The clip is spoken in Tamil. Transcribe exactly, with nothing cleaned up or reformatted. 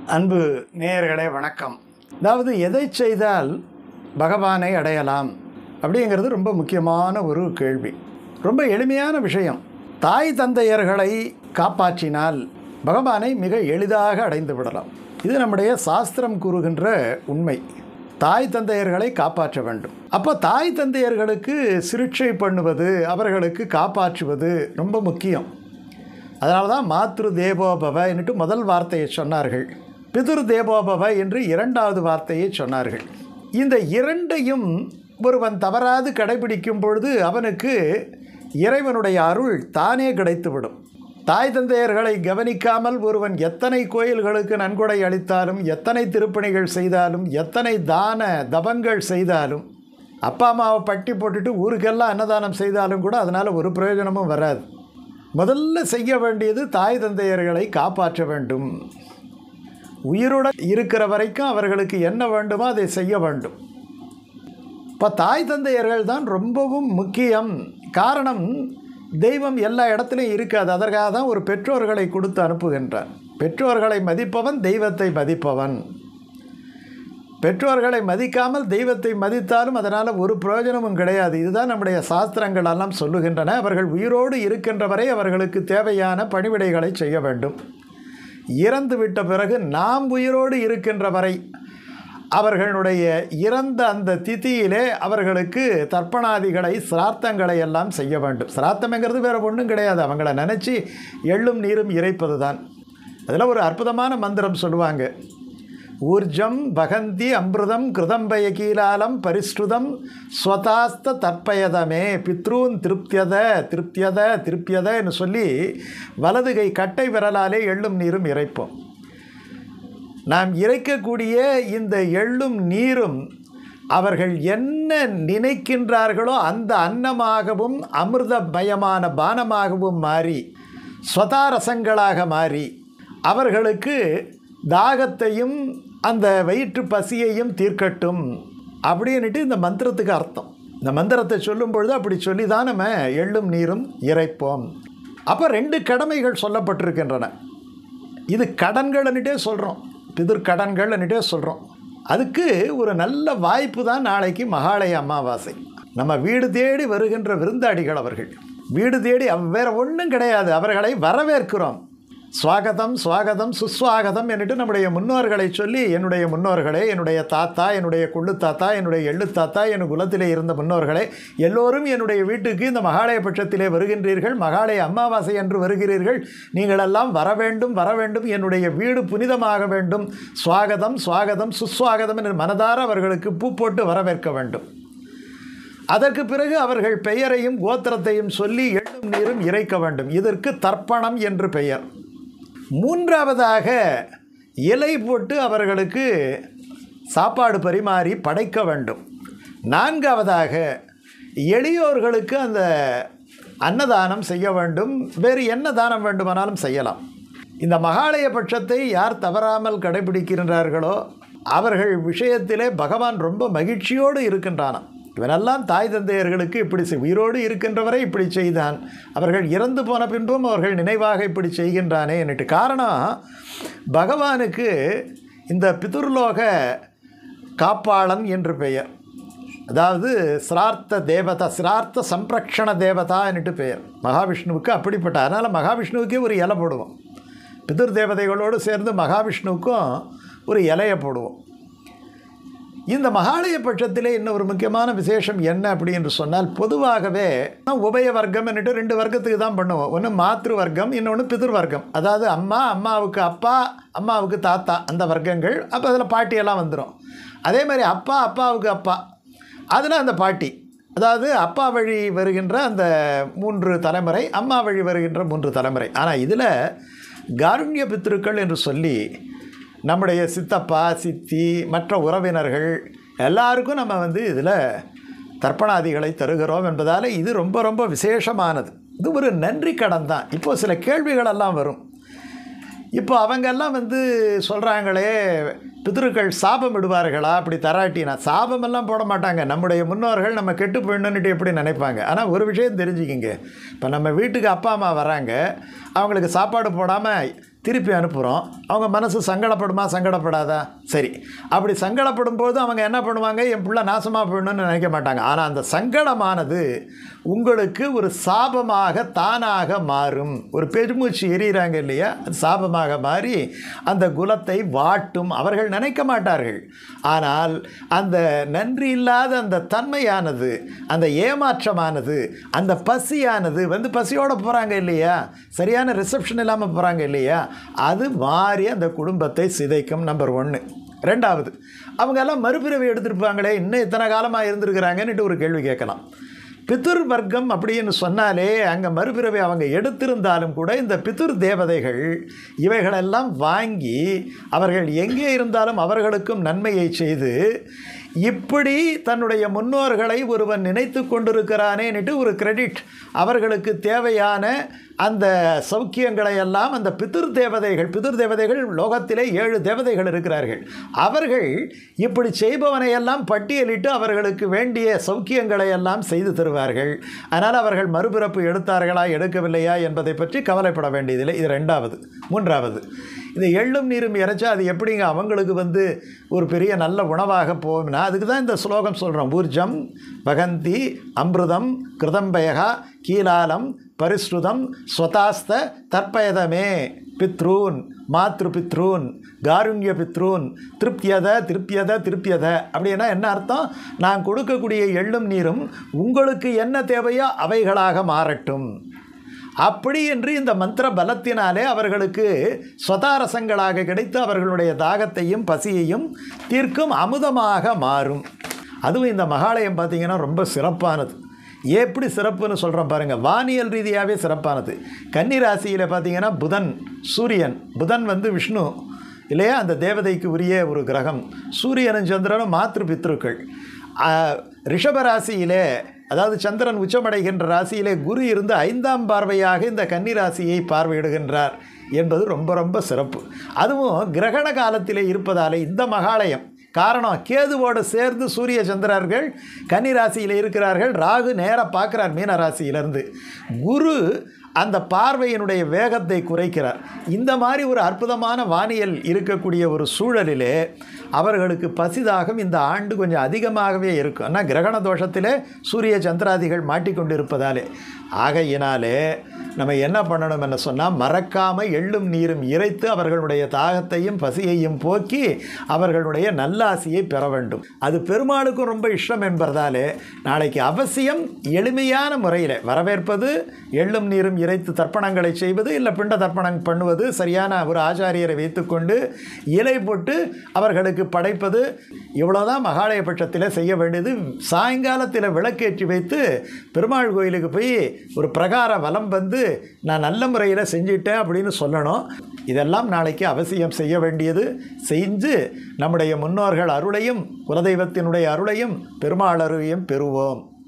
அன்பு நேயர்களே வணக்கம். அதாவது எதை செய்தால் பகவானை அடையலாம் அப்படிங்கிறது ரொம்ப முக்கியமான ஒரு கேள்வி. ரொம்ப எளிமையான விஷயம். தாய் தந்தையர்களை காப்பாற்றினால் பகவானை மிக எளிதாக அடைந்து விடலாம். இது நம்முடைய சாஸ்திரம் கூறுகின்ற உண்மை. தாய் தந்தையர்களை காப்பாற்ற வேண்டும். அப்போ தாய் தந்தையர்களுக்கு சிகிச்சை பண்ணுவது, அவர்களுக்கு காப்பாற்றுவது ரொம்ப முக்கியம். அதனால தான் மாத்ரு தேவோபவ என்னட்டு முதல் வார்த்தையை சொன்னார்கள், பிதுர் தேவோபவ என்று இரண்டாவது வார்த்தையை சொன்னார்கள். இந்த இரண்டையும் ஒருவன் தவறாது கடைபிடிக்கும் பொழுது அவனுக்கு இறைவனுடைய அருள் தானே கிடைத்துவிடும். தாய் தந்தையர்களை கவனிக்காமல் ஒருவன் எத்தனை கோயில்களுக்கு நன்கொடை அளித்தாலும், எத்தனை திருப்பணிகள் செய்தாலும், எத்தனை தான தபங்கள் செய்தாலும், அப்பா அம்மாவை பட்டி போட்டுட்டு ஊருக்கெல்லாம் அன்னதானம் செய்தாலும் கூட அதனால் ஒரு பிரயோஜனமும் வராது. முதல்ல செய்ய வேண்டியது தாய் தந்தையர்களை காப்பாற்ற வேண்டும். உயிருடன் இருக்கிற வரைக்கும் அவர்களுக்கு என்ன வேண்டுமோ அதை செய்ய வேண்டும். இப்போ தாய் தந்தையர்கள் தான் ரொம்பவும் முக்கியம். காரணம், தெய்வம் எல்லா இடத்துலையும் இருக்காது. அதற்காக தான் ஒரு பெற்றோர்களை கொடுத்து அனுப்புகின்றார். பெற்றோர்களை மதிப்பவன் தெய்வத்தை மதிப்பவன். பெற்றோர்களை மதிக்காமல் தெய்வத்தை மதித்தாலும் அதனால் ஒரு பிரயோஜனமும் கிடையாது. இதுதான் நம்முடைய சாஸ்திரங்கள் எல்லாம் சொல்லுகின்றன. அவர்கள் உயிரோடு இருக்கின்ற வரை அவர்களுக்கு தேவையான பணிவிடைகளை செய்ய வேண்டும். இறந்து விட்ட பிறகு நாம் உயிரோடு இருக்கின்ற வரை அவர்களுடைய இறந்த அந்த திதியிலே அவர்களுக்கு தர்ப்பணாதிகளை சிரார்த்தங்களை எல்லாம் செய்ய வேண்டும். சிரார்த்தம்ங்கிறது வேறு ஒன்றும் கிடையாது. அவங்கள நினச்சி எள்ளும் நீரும் இறைப்பது தான். அதில் ஒரு அற்புதமான மந்திரம் சொல்லுவாங்க. ஊர்ஜம் பகந்தி அமிர்தம் கிருதம்பய கீலாலம் பரிஷ்டுதம் ஸ்வதாஸ்த தற்பயதமே பித்ரூன் திருப்தியத திருப்தியத திருப்தியதன்னு சொல்லி வலதுகை கட்டை விரலாலே எள்ளும் நீரும் இறைப்போம். நாம் இறைக்கக்கூடிய இந்த எள்ளும் நீரும் அவர்கள் என்ன நினைக்கின்றார்களோ அந்த அன்னமாகவும் அமிர்தமயமான பானமாகவும் மாறி ஸ்வதாரசங்களாக மாறி அவர்களுக்கு தாகத்தையும் அந்த வயிற்று பசியையும் தீர்க்கட்டும் அப்படின்ட்டு இந்த மந்திரத்துக்கு அர்த்தம். இந்த மந்திரத்தை சொல்லும் பொழுது அப்படி சொல்லி தான் நம்ம எள்ளும் நீரும் இறைப்போம். அப்போ ரெண்டு கடமைகள் சொல்லப்பட்டிருக்கின்றன. இது கடன்கள்னுட்டே சொல்கிறோம், பிதிர் கடன்கள்னுட்டே சொல்கிறோம். அதுக்கு ஒரு நல்ல வாய்ப்பு தான் நாளைக்கு மகாலய அமாவாசை. நம்ம வீடு தேடி வருகின்ற விருந்தாடிகள் அவர்கள். வீடு தேடி வேறு ஒன்றும் கிடையாது, அவர்களை வரவேற்கிறோம். ஸ்வாகதம் ஸ்வாகதம் சுஸ்வாகதம் என்னட்டு நம்முடைய முன்னோர்களை சொல்லி, என்னுடைய முன்னோர்களே, என்னுடைய தாத்தா, என்னுடைய கொள்ளு தாத்தா, என்னுடைய எள்ளு தாத்தா, என் குலத்திலே இருந்த முன்னோர்களே, எல்லோரும் என்னுடைய வீட்டுக்கு இந்த மகாலய பட்சத்திலே வருகின்றீர்கள், மகாலய அமாவாசை என்று வருகிறீர்கள், நீங்களெல்லாம் வர வேண்டும் வர வேண்டும், என்னுடைய வீடு புனிதமாக வேண்டும், ஸ்வாகதம் ஸ்வாகதம் சுஸ்வாகதம் என்று மனதார அவர்களுக்கு பூ போட்டு வரவேற்க வேண்டும். அதற்கு பிறகு அவர்கள் பெயரையும் கோத்திரத்தையும் சொல்லி எள்ளும் நீரும் இறைக்க வேண்டும். இதற்கு தர்ப்பணம் என்று பெயர். மூன்றாவதாக இலை போட்டு அவர்களுக்கு சாப்பாடு பரிமாறி படைக்க வேண்டும். நான்காவதாக எளியோர்களுக்கு அந்த அன்னதானம் செய்ய வேண்டும். வேறு என்ன தானம் வேண்டுமானாலும் செய்யலாம். இந்த மகாலய பட்சத்தை யார் தவறாமல் கடைபிடிக்கின்றார்களோ அவர்கள் விஷயத்திலே பகவான் ரொம்ப மகிழ்ச்சியோடு இருக்கின்றானாம். இவனெல்லாம் தாய் தந்தையர்களுக்கு இப்படி உயிரோடு இருக்கின்றவரை இப்படி செய்தான், அவர்கள் இறந்து போன பின்பும் அவர்கள் நினைவாக இப்படி செய்கின்றானே என்னட்டு. காரணம், பகவானுக்கு இந்த பிதுர்லோக காப்பாளன் என்று பெயர். அதாவது சிரார்த்த தேவதா, சிரார்த்த சம்ரக்ஷண தேவதா என்னட்டு பெயர் மகாவிஷ்ணுவுக்கு. அப்படிப்பட்ட அதனால் மகாவிஷ்ணுவுக்கே ஒரு இலை போடுவோம். பிதுர் தேவதைகளோடு சேர்ந்து மகாவிஷ்ணுவுக்கும் ஒரு இலையை போடுவோம். இந்த மகாலய பட்சத்திலே இன்னும் ஒரு முக்கியமான விசேஷம் என்ன அப்படி என்று சொன்னால், பொதுவாகவே உபய வர்க்கம் என்னட்டு ரெண்டு வர்க்கத்துக்கு தான் பண்ணுவோம். ஒன்று மாத்ரு வர்க்கம், இன்னொன்று பிதிர் வர்க்கம். அதாவது அம்மா, அம்மாவுக்கு அப்பா, அம்மாவுக்கு தாத்தா, அந்த வர்க்கங்கள். அப்போ அதில் பாட்டியெல்லாம் வந்துடும். அதே மாதிரி அப்பா அப்பாவுக்கு அப்பா, அதில் அந்த பாட்டி, அதாவது அப்பா வழி வருகின்ற அந்த மூன்று தலைமுறை, அம்மா வழி வருகின்ற மூன்று தலைமுறை. ஆனால் இதில் காருண்ய பித்ருக்கள் என்று சொல்லி நம்முடைய சித்தப்பா, சித்தி, மற்ற உறவினர்கள் எல்லாருக்கும் நம்ம வந்து இதில் தர்ப்பணாதிகளை தருகிறோம் என்பதால் இது ரொம்ப ரொம்ப விசேஷமானது. இது ஒரு நன்றி கடன் தான். இப்போது சில கேள்விகளெல்லாம் வரும். இப்போ அவங்கெல்லாம் வந்து சொல்கிறாங்களே, பித்ருக்கள் சாபம் விடுவார்களா அப்படி தராட்டினா? சாபமெல்லாம் போட மாட்டாங்க. நம்முடைய முன்னோர்கள் நம்ம கெட்டு போயிடணுன்னுட்டு எப்படி நினைப்பாங்க. ஆனால் ஒரு விஷயம் தெரிஞ்சுக்கிங்க, இப்போ நம்ம வீட்டுக்கு அப்பா அம்மா வராங்க, அவங்களுக்கு சாப்பாடு போடாமல் திருப்பி அனுப்புகிறோம். அவங்க மனசு சங்கடப்படுமா சங்கடப்படாதா? சரி, அப்படி சங்கடப்படும் போது அவங்க என்ன பண்ணுவாங்க? என் பிள்ளை நாசமாக போயிடணும்னு நினைக்க மாட்டாங்க. ஆனால் அந்த சங்கடமானது உங்களுக்கு ஒரு சாபமாக தானாக மாறும். ஒரு பெருமூச்சு எறிகிறாங்க இல்லையா, அது சாபமாக மாறி அந்த குலத்தை வாட்டும். அவர்கள் நினைக்க மாட்டார்கள். ஆனால் அந்த நன்றி இல்லாத அந்த தன்மையானது, அந்த ஏமாற்றமானது, அந்த பசியானது வந்து பசியோடு போகிறாங்க இல்லையா, சரியான ரிசப்ஷன் இல்லாமல் போகிறாங்க இல்லையா, அது மாறி அந்த குடும்பத்தை சிதைக்கும். நம்பர் ஒன்று. ரெண்டாவது, அவங்க எல்லாம் மறுபிறவி எடுத்துருப்பாங்களே, இன்னும் இத்தனை காலமாக இருந்திருக்கிறாங்கன்னுட்டு ஒரு கேள்வி கேட்கலாம். பிதுர் வர்க்கம் அப்படின்னு சொன்னாலே அங்கே மறுபிறவை அவங்க எடுத்திருந்தாலும் கூட இந்த பிதுர் தேவதைகள் இவைகளெல்லாம் வாங்கி அவர்கள் எங்கே இருந்தாலும் அவர்களுக்கும் நன்மையை செய்து இப்படி தன்னுடைய முன்னோர்களை ஒருவன் நினைத்து கொண்டிருக்கிறானேன்னுட்டு ஒரு கிரெடிட், அவர்களுக்கு தேவையான அந்த சௌக்கியங்களை எல்லாம் அந்த பிதுர் தேவதைகள், பிதுர் தேவதைகள் லோகத்திலே ஏழு தேவதைகள் இருக்கிறார்கள், அவர்கள் இப்படி செய்பவனை எல்லாம் பட்டியலிட்டு அவர்களுக்கு வேண்டிய சௌக்கியங்களை எல்லாம் செய்து தருவார்கள். அதனால் அவர்கள் மறுபிறப்பு எடுத்தார்களா எடுக்கவில்லையா என்பதை பற்றி கவலைப்பட வேண்டியதில்லை. இது ரெண்டாவது. மூன்றாவது, இந்த எள்ளும் நீரும் இறைச்சா அது எப்படிங்க அவங்களுக்கு வந்து ஒரு பெரிய நல்ல உணவாக போகும்னா, அதுக்கு தான் இந்த ஸ்லோகம் சொல்கிறோம். ஊர்ஜம் பகந்தி அமிர்தம் கிருதம்பயகா கீலாலம் பரிஸ்ருதம் ஸ்வதாஸ்த தற்பயதமே பித்ரூன் மாத்ரு பித்ரூன் காருண்ய பித்ரூன் திருப்தியத திருப்தியத திருப்தியத. அப்படின்னா என்ன அர்த்தம்? நான் கொடுக்கக்கூடிய எள்ளும் நீரும் உங்களுக்கு என்ன தேவையோ அவைகளாக மாறட்டும். அப்படி என்று இந்த மந்திர பலத்தினாலே அவர்களுக்கு ஸ்வதாரசங்களாக கிடைத்து அவர்களுடைய தாகத்தையும் பசியையும் தீர்க்கும் அமுதமாக மாறும். அதுவும் இந்த மகாலயம் பார்த்திங்கன்னா ரொம்ப சிறப்பானது. எப்படி சிறப்புன்னு சொல்கிறோம் பாருங்கள். வானியல் ரீதியாகவே சிறப்பானது. கன்னி ராசியில் பார்த்திங்கன்னா புதன், சூரியன். புதன் வந்து விஷ்ணு இல்லையா, அந்த தேவதைக்கு உரிய ஒரு கிரகம். சூரியனும் சந்திரனும் மாத்ரு பித்ருக்கள். ரிஷபராசியிலே, அதாவது சந்திரன் உச்சமடைகின்ற ராசியிலே குரு இருந்து ஐந்தாம் பார்வையாக இந்த கன்னி ராசியை பார்வையிடுகின்றார் என்பது ரொம்ப ரொம்ப சிறப்பு. அதுவும் கிரகண காலத்திலே இருப்பதாலே இந்த மகாலயம் காரணம், கேதுவோடு சேர்ந்து சூரிய சந்திரர்கள் கன்னி ராசியில் இருக்கிறார்கள். ராகு நேராக பார்க்குறார் மீன ராசியிலிருந்து. குரு அந்த பார்வையினுடைய வேகத்தை குறைக்கிறார். இந்த மாதிரி ஒரு அற்புதமான வானியல் இருக்கக்கூடிய ஒரு சூழலிலே அவர்களுக்கு பசிதாகம் இந்த ஆண்டு கொஞ்சம் அதிகமாகவே இருக்கும். ஆனால் கிரகண தோஷத்திலே சூரிய சந்திராதிகள் மாட்டிக்கொண்டு இருப்பதாலே. ஆகையினாலே நம்ம என்ன பண்ணணும் என்ன சொன்னால், மறக்காமல் எள்ளும் நீரும் இறைத்து அவர்களுடைய தாகத்தையும் பசியையும் போக்கி அவர்களுடைய நல்லாசியை பெற வேண்டும். அது பெருமாளுக்கும் ரொம்ப இஷ்டம் என்பதாலே நாளைக்கு அவசியம் எளிமையான முறையில் வரவேற்பது, எள்ளும் நீரும் இறைத்து தர்ப்பணங்களை செய்வது, இல்லை பிண்ட தர்ப்பணம் பண்ணுவது, சரியான ஒரு ஆச்சாரியரை வைத்துக்கொண்டு இலை போட்டு அவர்களுக்கு படைப்பது, இவ்வளோதான் மகாலய பட்சத்தில் செய்ய வேண்டியது. சாயங்காலத்தில் விளக்கேற்றி வைத்து பெருமாள் கோயிலுக்கு போய் ஒரு பிரகார வலம் வந்து நான் நல்ல முறையில் செஞ்சிட்டேன் அப்படின்னு சொல்லணும். இதெல்லாம் நாளைக்கு அவசியம் செய்ய வேண்டியது. செஞ்சு நம்முடைய முன்னோர்கள் அருளையும் குலதெய்வத்தினுடைய அருளையும் பெருமாள் அருளையும் பெறுவோம்.